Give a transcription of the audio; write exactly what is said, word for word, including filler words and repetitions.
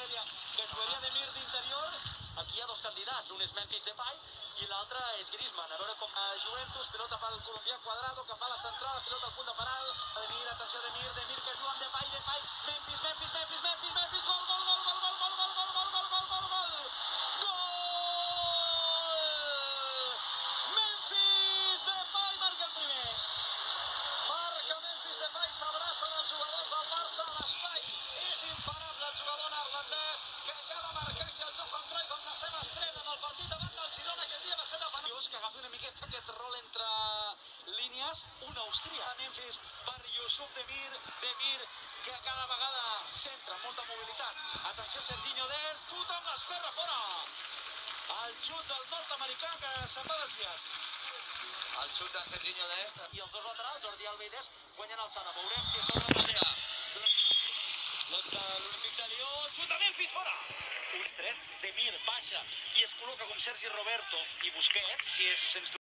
deia que jugaria Demir d'interior. Aquí hi ha dos candidats, un és Memphis Depay i l'altre és Griezmann. A veure com a Juventus, pilota pel colombià Cuadrado, que fa la centrada, pilota al punt de paral. Demir, atenció Demir, Demir que juga amb Depay, Depay, Memphis, Memphis, Memphis, Memphis, Memphis, gol, gol, gol, gol, gol, gol, gol, gol, gol, gol, gol, gol, gol, gol! Memphis Depay marca el primer. Marca Memphis Depay, s'abracen els jugadors del Barça a l'espai. És imparable el jugador neerlandès, que ja va marcar aquí el Johan Cruyff amb la seva estrena en el partit davant del Girona. Aquell dia va ser de penal. Que agafi una miqueta aquest rol entre línies, un austríac. Memphis per Youssouf Demir, Demir que cada vegada centra amb molta mobilitat. Atenció Serginho Dest, xuta amb l'esquerra fora. El xut del nord-americà que se'n va desviat. El xut de Serginho Dest. I els dos laterals, Jordi Alba i Dest, guanyen alçada. Veurem si això es repeteix. L'ex de l'Olímpic de Lió, xuta Memphis fora. Un tres, Demir baixa i es col·loca com Sergi Roberto i Busquets, si és sens dubte